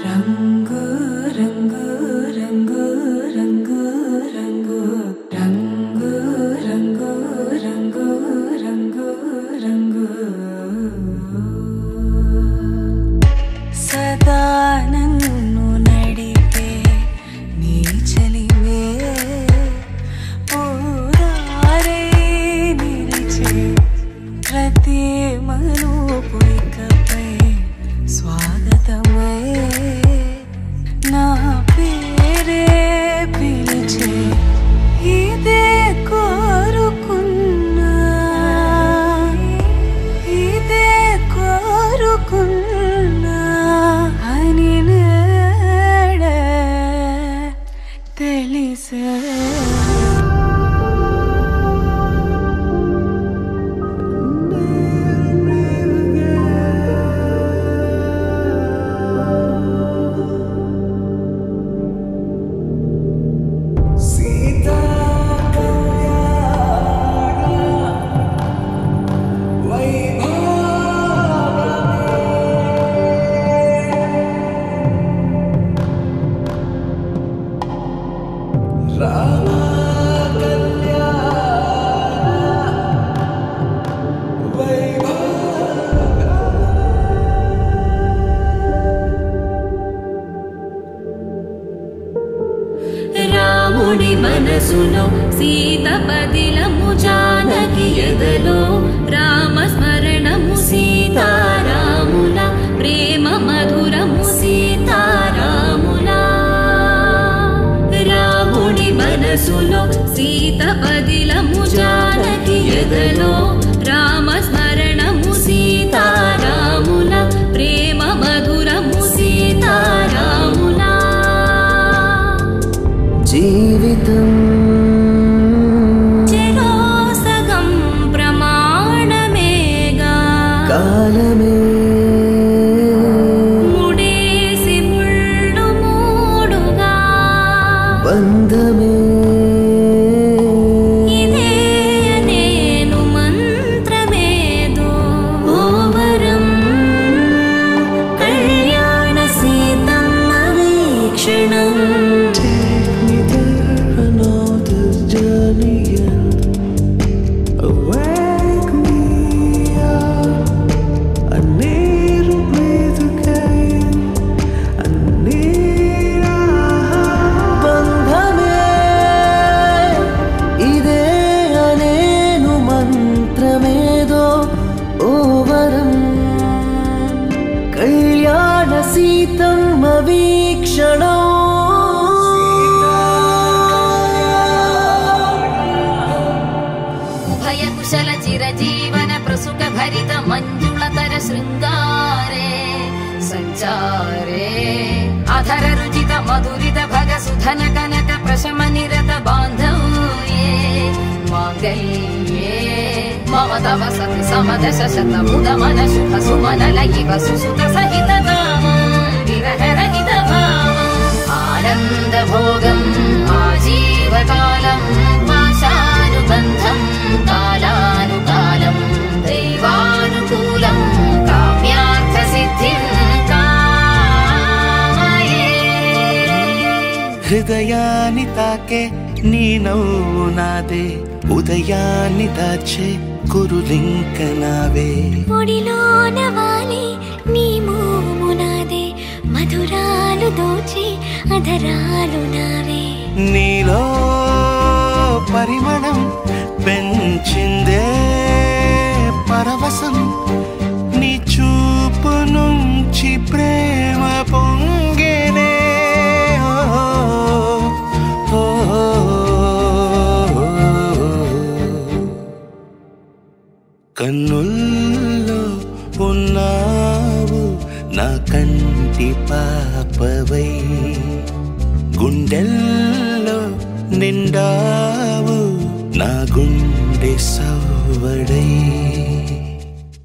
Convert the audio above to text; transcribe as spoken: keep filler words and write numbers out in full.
మనసులో సీత పదిలము జానకి ఎదలో రామ స్మరణము సీతారాముల ప్రేమ మధురము సీతారాముల రాముడి మనసులో సీత పదిలము జానకి ఎదలో రామ స్మరణము సీతారాముల ప్రేమ మధురము సీతారాముల జీవితం చెరోసగం ప్రమాణమేగా కాలమే ముడేసి ముళ్ళు మూడుగా బంధమే ఇదే నేను మంత్రమేదో ఓవరం కళ్యాణ సీతమ్మ వీక్షణం కళ్యాణ సీతమ్మ వీక్షణం ఉభయ కుశల చిరజీవన ప్రసుక భరిత మంజుళతర శృంగారే సంచారే అధర రుచిత మధురిత భగ సుధన కనక ప్రశమ నిరత బాంధవ్యే మాంగళ్యే మమ తవ సతి సమదశ శత ముద మన శుభ సుమన లయివ సుసుత సహిత కామం విరహ రహిత భావం ఆనంద భోగం ఆజీవకాలం పాశానుబంధం కాలానుకాలం దైవానుకూలం కామ్యార్థ సిద్ధిం కామయే హృదయాన్ని తాకే నీ నవ్వు నాదే ఉదయాన్ని దాచే కురులింక నావే ఒడిలోన వాలి నీ మోము నాదే మధురాలు దోచి అధరాలు నావే నీలో పరిమళం పెంచిందే పరవశం నీ చూపు నుంచి ప్రేమ పొంగేనే కన్నుల్లో ఉన్నావు నా కంటి పాపవై గుండెల్లో నిండావు నా గుండె సవ్వడై